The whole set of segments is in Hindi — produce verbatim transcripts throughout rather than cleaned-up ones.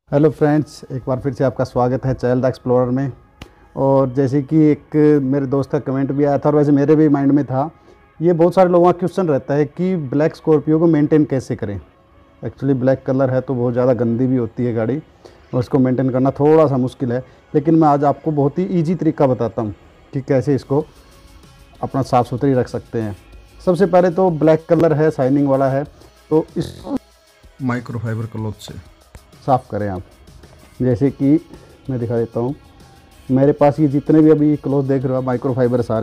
हेलो फ्रेंड्स, एक बार फिर से आपका स्वागत है चैनल द एक्सप्लोरर में। और जैसे कि एक मेरे दोस्त का कमेंट भी आया था और वैसे मेरे भी माइंड में था, ये बहुत सारे लोगों का क्वेश्चन रहता है कि ब्लैक स्कॉर्पियो को मेंटेन कैसे करें। एक्चुअली ब्लैक कलर है तो बहुत ज़्यादा गंदी भी होती है गाड़ी और उसको मेंटेन करना थोड़ा सा मुश्किल है। लेकिन मैं आज आपको बहुत ही ईजी तरीका बताता हूँ कि कैसे इसको अपना साफ़ सुथरी रख सकते हैं। सबसे पहले तो ब्लैक कलर है, शाइनिंग वाला है, तो इसको माइक्रोफाइबर क्लॉथ से साफ़ करें आप। जैसे कि मैं दिखा देता हूँ, मेरे पास ये जितने भी अभी क्लॉथ देख रहे हो आप माइक्रोफाइबर सारे,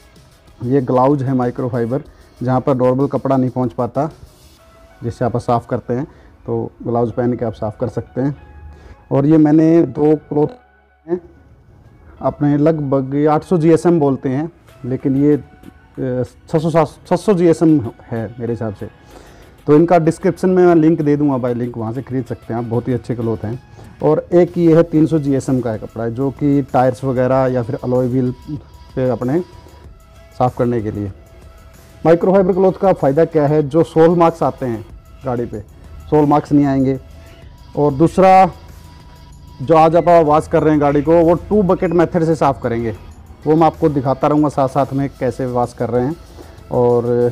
ये ग्लाउज है माइक्रोफाइबर, जहाँ पर नॉर्मल कपड़ा नहीं पहुँच पाता, जिससे आप साफ़ करते हैं तो ग्लाउज पहन के आप साफ़ कर सकते हैं। और ये मैंने दो क्लॉथ हैं अपने, लगभग आठ सौ जी एस एम बोलते हैं, लेकिन ये छः सौ छः सौ जी एस एम है मेरे हिसाब से। तो इनका डिस्क्रिप्शन में मैं लिंक दे दूंगा, बाय लिंक, वहाँ से खरीद सकते हैं आप, बहुत ही अच्छे क्लॉथ हैं। और एक ये है तीन सौ जी एस एम का है कपड़ा है, जो कि टायर्स वगैरह या फिर अलॉय व्हील पे अपने साफ़ करने के लिए। माइक्रोफाइबर क्लॉथ का फ़ायदा क्या है, जो सोल मार्क्स आते हैं गाड़ी पे, सोल मार्क्स नहीं आएंगे। और दूसरा, जो आज आप वॉश कर रहे हैं गाड़ी को, वो टू बकेट मेथड से साफ़ करेंगे, वो मैं आपको दिखाता रहूँगा साथ साथ में कैसे वॉश कर रहे हैं। और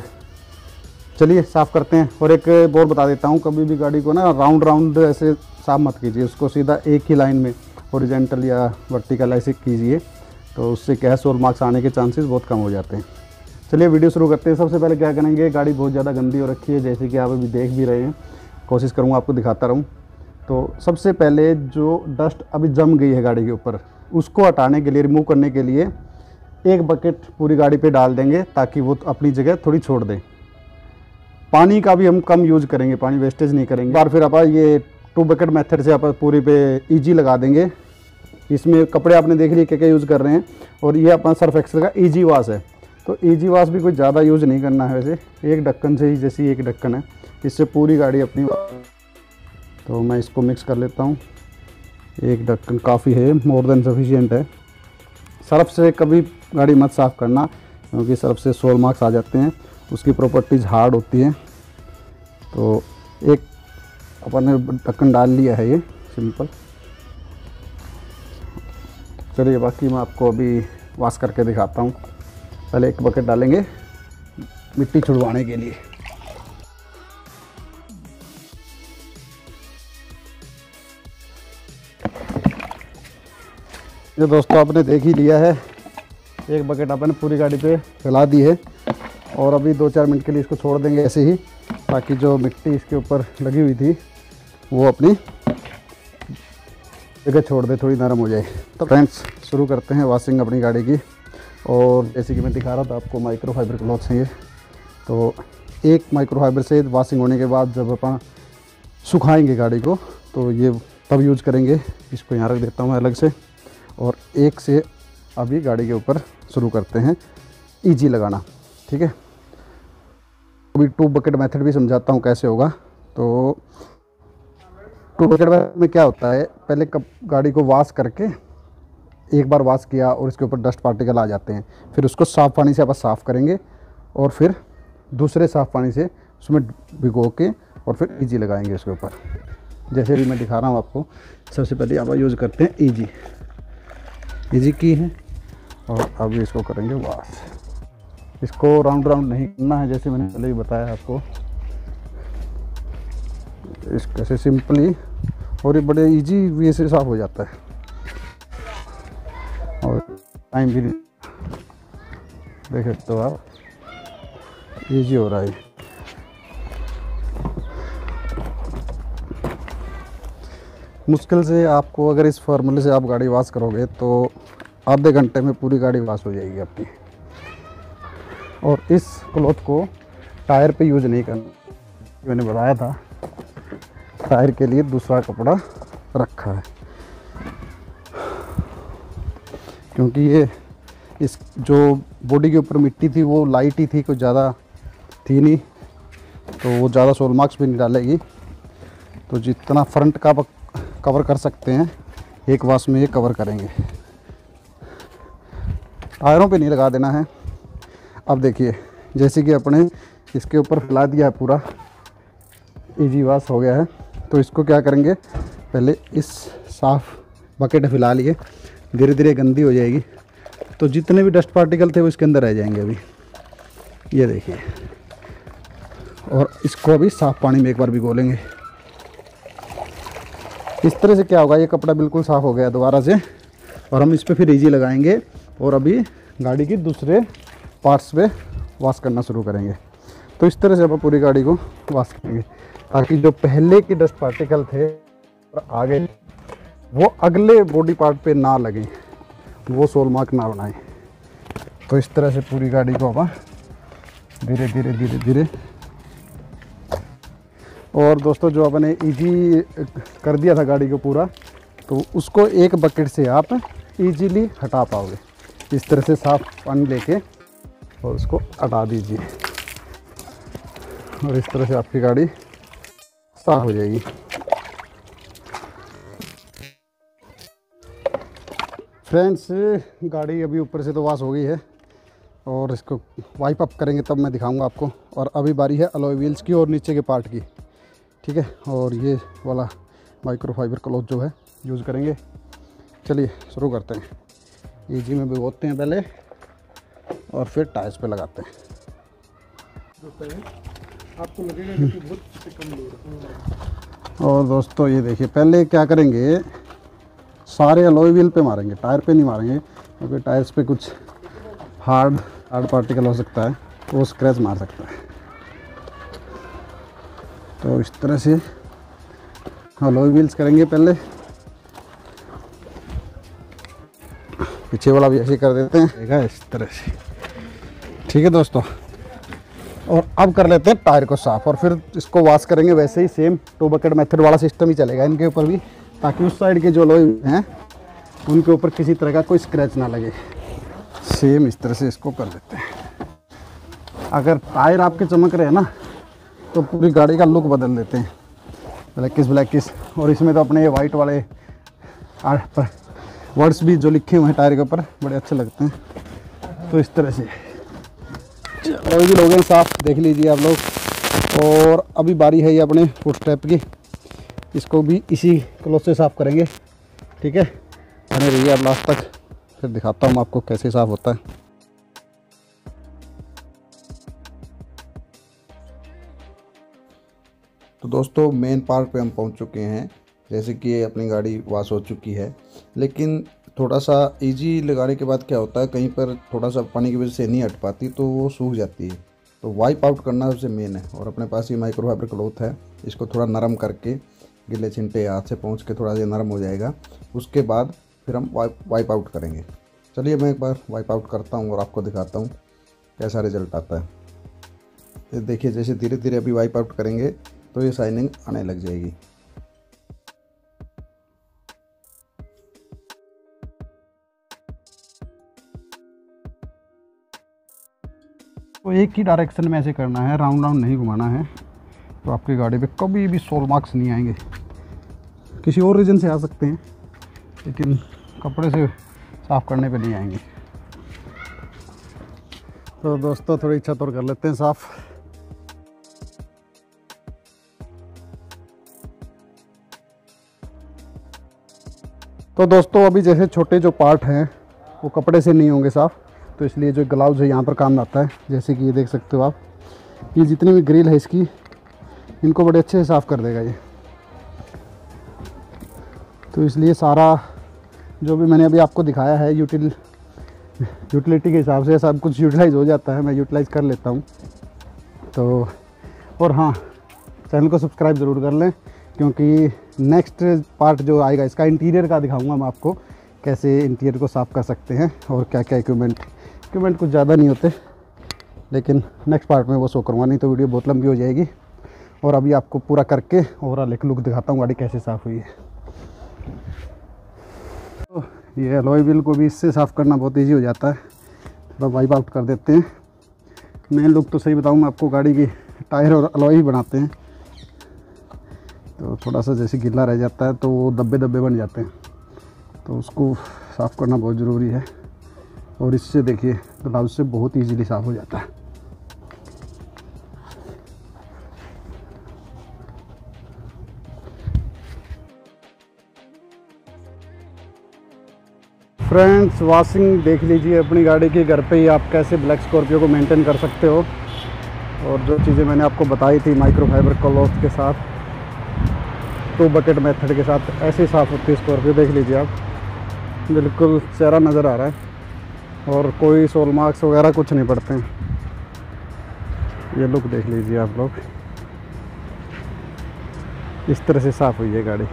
चलिए साफ़ करते हैं। और एक और बता देता हूँ, कभी भी गाड़ी को ना राउंड राउंड ऐसे साफ मत कीजिए, उसको सीधा एक ही लाइन में हॉरिजॉन्टल या वर्टिकल ऐसे कीजिए, तो उससे क्या है, सोल मार्क्स आने के चांसेस बहुत कम हो जाते हैं। चलिए वीडियो शुरू करते हैं। सबसे पहले क्या करेंगे, गाड़ी बहुत ज़्यादा गंदी हो रखी है, जैसे कि आप अभी देख भी रहे हैं, कोशिश करूँगा आपको दिखाता रहूँ। तो सबसे पहले जो डस्ट अभी जम गई है गाड़ी के ऊपर, उसको हटाने के लिए, रिमूव करने के लिए एक बकेट पूरी गाड़ी पे डाल देंगे, ताकि वो अपनी जगह थोड़ी छोड़ दें। पानी का भी हम कम यूज़ करेंगे, पानी वेस्टेज नहीं करेंगे। बार फिर आप ये टू बकेट मेथड से आप पूरी पे ईजी लगा देंगे। इसमें कपड़े आपने देख लिए क्या क्या यूज़ कर रहे हैं। और ये अपना सर्फ एक्सेल का ईजी वॉश है, तो ईजी वॉश भी कोई ज़्यादा यूज़ नहीं करना है वैसे, एक ढक्कन से ही, जैसी एक ढक्कन है, इससे पूरी गाड़ी अपनी। तो मैं इसको मिक्स कर लेता हूँ, एक ढक्कन काफ़ी है, मोर देन सफिशिएंट है। सर्फ से कभी गाड़ी मत साफ़ करना, क्योंकि सर्फ से सोल मार्क्स आ जाते हैं, उसकी प्रॉपर्टीज़ हार्ड होती हैं। तो एक अपन ने ढक्कन डाल लिया है, ये सिंपल। चलिए बाकी मैं आपको अभी वॉश करके दिखाता हूँ। पहले एक बकेट डालेंगे मिट्टी छुड़वाने के लिए। ये दोस्तों आपने देख ही लिया है, एक बकेट अपन ने पूरी गाड़ी पे फैला दी है। और अभी दो चार मिनट के लिए इसको छोड़ देंगे ऐसे ही, ताकि जो मिट्टी इसके ऊपर लगी हुई थी वो अपनी जगह छोड़ दे, थोड़ी नरम हो जाए। तो फ्रेंड्स शुरू करते हैं वॉशिंग अपनी गाड़ी की। और जैसे कि मैं दिखा रहा था आपको, माइक्रोफाइबर क्लॉथ्स हैं ये। तो एक माइक्रोफाइबर से वॉशिंग होने के बाद जब अपन सुखाएंगे गाड़ी को, तो ये तब यूज़ करेंगे। इसको यहाँ रख देता हूँ मैं अलग से। और एक से अभी गाड़ी के ऊपर शुरू करते हैं ईजी लगाना, ठीक है। अभी टू बकेट मेथड भी समझाता हूँ कैसे होगा। तो टू बकेट मेथड में क्या होता है, पहले कब गाड़ी को वॉश करके, एक बार वॉश किया और इसके ऊपर डस्ट पार्टिकल आ जाते हैं, फिर उसको साफ़ पानी से आप साफ़ करेंगे, और फिर दूसरे साफ़ पानी से उसमें भिगो के और फिर ईजी लगाएंगे उसके ऊपर। जैसे भी मैं दिखा रहा हूँ आपको। सबसे पहले आप यूज़ करते हैं ईजी, ईजी की है, और अभी इसको करेंगे वॉश। इसको राउंड राउंड नहीं करना है, जैसे मैंने पहले ही बताया आपको, इस कैसे सिंपली, और ये बड़े इजी वे से साफ हो जाता है, और टाइम भी देख सकते हो आप, इजी हो रहा है। मुश्किल से आपको, अगर इस फार्मूले से आप गाड़ी वॉश करोगे तो आधे घंटे में पूरी गाड़ी वॉश हो जाएगी आपकी। और इस क्लॉथ को टायर पे यूज़ नहीं करना, मैंने बताया था, टायर के लिए दूसरा कपड़ा रखा है, क्योंकि ये इस जो बॉडी के ऊपर मिट्टी थी वो लाइट ही थी, कुछ ज़्यादा थी नहीं, तो वो ज़्यादा सोल मार्क्स भी नहीं डालेगी। तो जितना फ्रंट का कवर कर सकते हैं एक वॉश में ये कवर करेंगे, टायरों पे नहीं लगा देना है। अब देखिए, जैसे कि अपने इसके ऊपर फैला दिया है, पूरा इजी वॉश हो गया है। तो इसको क्या करेंगे, पहले इस साफ़ बकेट फिला लिए, धीरे धीरे गंदी हो जाएगी तो जितने भी डस्ट पार्टिकल थे वो इसके अंदर रह जाएंगे अभी। ये देखिए, और इसको अभी साफ़ पानी में एक बार भिगो लेंगे। इस तरह से क्या होगा, ये कपड़ा बिल्कुल साफ़ हो गया दोबारा से, और हम इस पर फिर इजी लगाएंगे और अभी गाड़ी की दूसरे पार्ट्स पे वॉश करना शुरू करेंगे। तो इस तरह से हम पूरी गाड़ी को वॉश करेंगे ताकि जो पहले के डस्ट पार्टिकल थे और आगे वो अगले बॉडी पार्ट पे ना लगे, वो सोल मार्क ना बनाए। तो इस तरह से पूरी गाड़ी को अब धीरे धीरे धीरे धीरे। और दोस्तों जो अपने इजी कर दिया था गाड़ी को पूरा, तो उसको एक बकेट से आप इजीली हटा पाओगे। इस तरह से साफ पानी लेके और उसको हटा दीजिए, और इस तरह से आपकी गाड़ी साफ हो जाएगी। फ्रेंड्स, गाड़ी अभी ऊपर से तो वॉश हो गई है और इसको वाइप अप करेंगे तब मैं दिखाऊंगा आपको। और अभी बारी है अलॉय व्हील्स की और नीचे के पार्ट की, ठीक है। और ये वाला माइक्रोफाइबर क्लॉथ जो है यूज़ करेंगे। चलिए शुरू करते हैं। ईजी में भिगोते हैं पहले और फिर टायर्स पे लगाते हैं। आपको लगेगा कि बहुत कम लोड। और दोस्तों ये देखिए, पहले क्या करेंगे, सारे अलॉय व्हील पे मारेंगे, टायर पे नहीं मारेंगे क्योंकि टायर्स पे कुछ हार्ड हार्ड पार्टिकल हो सकता है, वो स्क्रैच मार सकता है। तो इस तरह से अलॉय व्हील्स करेंगे पहले, पीछे वाला भी ऐसे कर देते हैं इस तरह से, ठीक है दोस्तों। और अब कर लेते हैं टायर को साफ़ और फिर इसको वॉश करेंगे। वैसे ही सेम टू बकेट मेथड वाला सिस्टम ही चलेगा इनके ऊपर भी, ताकि उस साइड के जो अलॉय हैं उनके ऊपर किसी तरह का कोई स्क्रैच ना लगे। सेम इस तरह से इसको कर देते हैं। अगर टायर आपके चमक रहे हैं ना तो पूरी गाड़ी का लुक बदल देते हैं, ब्लैकिस ब्लैकिस। और इसमें तो अपने ये वाइट वाले वर्ड्स भी जो लिखे हुए हैं टायर के ऊपर बड़े अच्छे लगते हैं। तो इस तरह से अलॉय भी लोग हैं साफ, देख लीजिए आप लोग। और अभी बारी है ये अपने फुट स्टेप की, इसको भी इसी क्लॉथ से साफ़ करेंगे, ठीक है। बने रहिए अब लास्ट तक, फिर दिखाता हूँ आपको कैसे साफ़ होता है। तो दोस्तों मेन पार्ट पे हम पहुंच चुके हैं। जैसे कि ये अपनी गाड़ी वॉश हो चुकी है, लेकिन थोड़ा सा इजी लगाने के बाद क्या होता है, कहीं पर थोड़ा सा पानी की वजह से नहीं हट पाती तो वो सूख जाती है। तो वाइप आउट करना सबसे मेन है। और अपने पास ये माइक्रोफाइबर क्लॉथ है, इसको थोड़ा नरम करके गिले चिंटे हाथ से पहुँच के थोड़ा सा नरम हो जाएगा। उसके बाद फिर हम वाइप वाइप आउट करेंगे। चलिए मैं एक बार वाइप आउट करता हूँ और आपको दिखाता हूँ कैसा रिजल्ट आता है। ये देखिए, जैसे धीरे धीरे अभी वाइप आउट करेंगे तो ये शाइनिंग आने लग जाएगी। तो एक ही डायरेक्शन में ऐसे करना है, राउंड राउंड नहीं घुमाना है, तो आपकी गाड़ी पे कभी भी सोल मार्क्स नहीं आएंगे। किसी और रीजन से आ सकते हैं लेकिन कपड़े से साफ़ करने पे नहीं आएंगे। तो दोस्तों थोड़ी छत और कर लेते हैं साफ़। तो दोस्तों अभी जैसे छोटे जो पार्ट हैं वो कपड़े से नहीं होंगे साफ़, तो इसलिए जो ग्लव्स है यहाँ पर काम आता है। जैसे कि ये देख सकते हो आप, ये जितनी भी ग्रिल है इसकी, इनको बड़े अच्छे से साफ़ कर देगा ये। तो इसलिए सारा जो भी मैंने अभी आपको दिखाया है यूटिल यूटिलिटी के हिसाब से सब कुछ यूटिलाइज़ हो जाता है, मैं यूटिलाइज़ कर लेता हूँ। तो और हाँ, चैनल को सब्सक्राइब ज़रूर कर लें, क्योंकि नेक्स्ट पार्ट जो आएगा इसका इंटीरियर का दिखाऊंगा मैं आपको, कैसे इंटीरियर को साफ़ कर सकते हैं और क्या क्या इक्विपमेंट इक्विपमेंट कुछ ज़्यादा नहीं होते, लेकिन नेक्स्ट पार्ट में वो शो करूँगा, नहीं तो वीडियो बहुत लंबी हो जाएगी। और अभी आपको पूरा करके ओवरऑल एक लुक दिखाता हूँ गाड़ी कैसे साफ़ हुई है। तो ये अलॉय व्हील को भी इससे साफ़ करना बहुत ईजी हो जाता है। थोड़ा वाइप आउट कर देते हैं। मेन लुक तो सही बताऊँ मैं आपको, गाड़ी की टायर और अलॉय ही बनाते हैं, तो थोड़ा सा जैसे गीला रह जाता है तो वो दब्बे दब्बे बन जाते हैं, तो उसको साफ़ करना बहुत ज़रूरी है। और इससे देखिए ग्लव्स से बहुत इजीली साफ़ हो जाता है। फ्रेंड्स, वॉशिंग देख लीजिए अपनी गाड़ी की घर पे ही आप कैसे ब्लैक स्कॉर्पियो को मेंटेन कर सकते हो। और जो चीज़ें मैंने आपको बताई थी माइक्रोफाइबर क्लॉथ के साथ, टू बकेट मेथड के साथ, ऐसे ही साफ़ होती है स्कॉर्पियो। देख लीजिए आप, बिल्कुल चेहरा नज़र आ रहा है और कोई सोल मार्क्स वगैरह कुछ नहीं पड़ते हैं। ये लुक देख लीजिए आप लोग, इस तरह से साफ़ हुई है गाड़ी।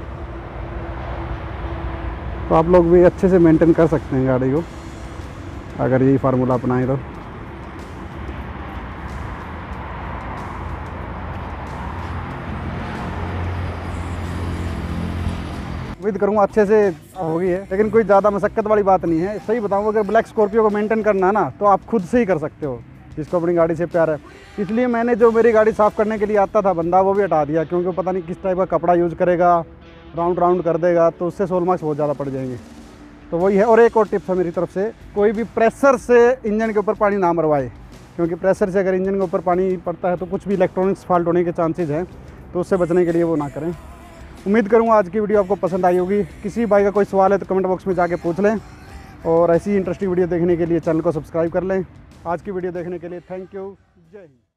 तो आप लोग भी अच्छे से मेंटेन कर सकते हैं गाड़ी को अगर यही फार्मूला अपनाएं तो। उम्मीद करूँगा अच्छे से होगी है, लेकिन कोई ज़्यादा मशक्क़त वाली बात नहीं है। सही बताऊँ, अगर ब्लैक स्कॉर्पियो को मेंटेन करना है ना तो आप खुद से ही कर सकते हो, जिसको अपनी गाड़ी से प्यार है। इसलिए मैंने जो मेरी गाड़ी साफ़ करने के लिए आता था बंदा, वो भी हटा दिया, क्योंकि पता नहीं किस टाइप का कपड़ा यूज़ करेगा, राउंड राउंड कर देगा, तो उससे सोल मार्क्स बहुत ज़्यादा पड़ जाएंगे। तो वही है। और एक और टिप्स है मेरी तरफ से, कोई भी प्रेशर से इंजन के ऊपर पानी ना मरवाए, क्योंकि प्रेशर से अगर इंजन के ऊपर पानी पड़ता है तो कुछ भी इलेक्ट्रॉनिक्स फॉल्ट होने के चांसेज हैं, तो उससे बचने के लिए वो ना करें। उम्मीद करूँगा आज की वीडियो आपको पसंद आई होगी। किसी भाई का कोई सवाल है तो कमेंट बॉक्स में जाके पूछ लें, और ऐसी इंटरेस्टिंग वीडियो देखने के लिए चैनल को सब्सक्राइब कर लें। आज की वीडियो देखने के लिए थैंक यू। जय हिंद।